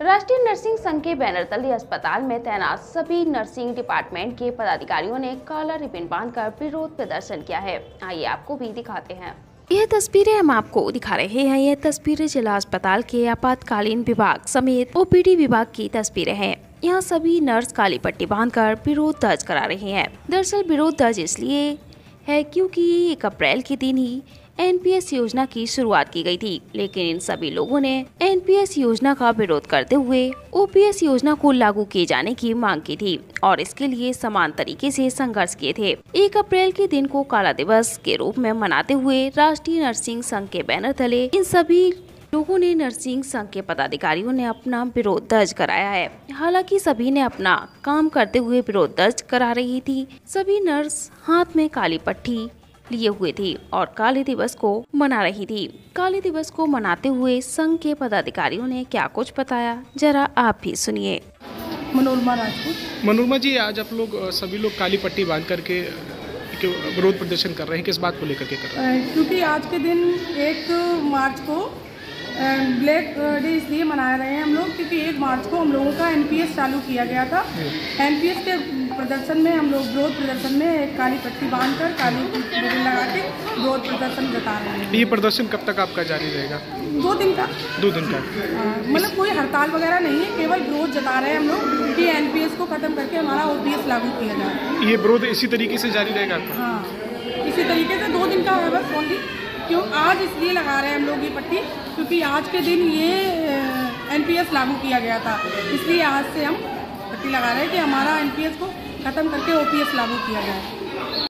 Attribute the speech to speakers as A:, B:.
A: राष्ट्रीय नर्सिंग संघ के बैनर तले अस्पताल में तैनात सभी नर्सिंग डिपार्टमेंट के पदाधिकारियों ने काला रिबन बांधकर विरोध प्रदर्शन किया है। आइए आपको भी दिखाते हैं। यह तस्वीरें हम आपको दिखा रहे हैं। यह तस्वीरें जिला अस्पताल के आपातकालीन विभाग समेत ओपीडी विभाग की तस्वीरें हैं। यहाँ सभी नर्स काली पट्टी बांधकर विरोध दर्ज करा रहे हैं। दरअसल विरोध दर्ज इसलिए है क्योंकि 1 अप्रैल के दिन ही एनपीएस योजना की शुरुआत की गई थी, लेकिन इन सभी लोगों ने एनपीएस योजना का विरोध करते हुए ओपीएस योजना को लागू किए जाने की मांग की थी और इसके लिए समान तरीके से संघर्ष किए थे। 1 अप्रैल के दिन को काला दिवस के रूप में मनाते हुए राष्ट्रीय नर्सिंग संघ के बैनर तले इन सभी लोगों ने नर्सिंग संघ के पदाधिकारियों ने अपना विरोध दर्ज कराया है। हालांकि सभी ने अपना काम करते हुए विरोध दर्ज करा रही थी। सभी नर्स हाथ में काली पट्टी लिए हुए थी और काले दिवस को मना रही थी। काले दिवस को मनाते हुए संघ के पदाधिकारियों ने क्या कुछ बताया, जरा आप भी सुनिए।
B: मनोरमा राजपूत।
C: मनोरमा जी, आज आप लोग सभी लोग काली पट्टी बांध करके विरोध प्रदर्शन कर रहे हैं, किस बात को लेकर के कर रहे हैं?
B: क्योंकि आज के दिन 1 मार्च को ब्लैक डे इसलिए मना रहे हैं हम लोग क्योंकि 1 मार्च को हम लोगों का एनपीएस चालू किया गया था। एनपीएस के प्रदर्शन में हम लोग विरोध प्रदर्शन में एक काली पट्टी बांधकर काली रिबन लगा के विरोध प्रदर्शन जता रहे हैं।
C: ये प्रदर्शन कब तक आपका जारी रहेगा?
B: 2 दिन का।
C: 2 दिन का।
B: मतलब कोई हड़ताल वगैरह नहीं है, केवल विरोध जता रहे हैं हम लोग कि एनपीएस को खत्म करके हमारा ओपीएस लागू किया जाए।
C: ये विरोध इसी तरीके से जारी रहेगा आपका?
B: हाँ, इसी तरीके से 2 दिन का है बस ओनली। क्यों आज इसलिए लगा रहे हैं हम लोग ये पट्टी क्योंकि आज के दिन ये एनपीएस लागू किया गया था, इसलिए आज से हम पट्टी लगा रहे हैं कि हमारा एनपीएस को खत्म करके ओपीएस लागू किया जाए।